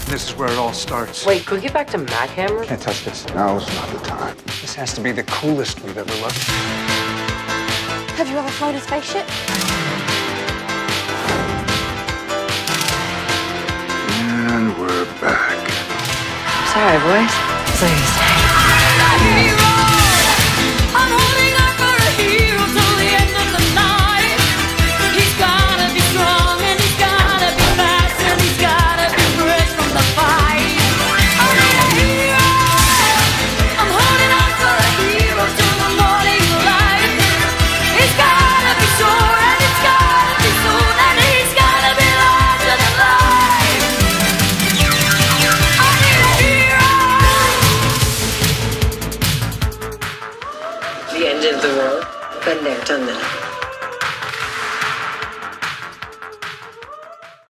This is where it all starts. Wait, could we get back to Mac Hammer? Can't touch this. Now's not the time. This has to be the coolest we've ever looked. Have you ever flown a spaceship? And we're back. Sorry, boys. Please.